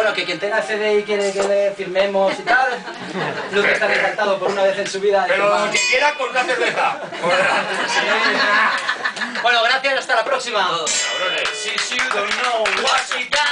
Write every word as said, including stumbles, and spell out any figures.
Bueno, que quien tenga C D y quiere que le firmemos y tal, Luz está encantado por una vez en su vida. Pero que quiera con una cerveza. Bueno, gracias, hasta la próxima. Cabrones. Si you don't know what she got.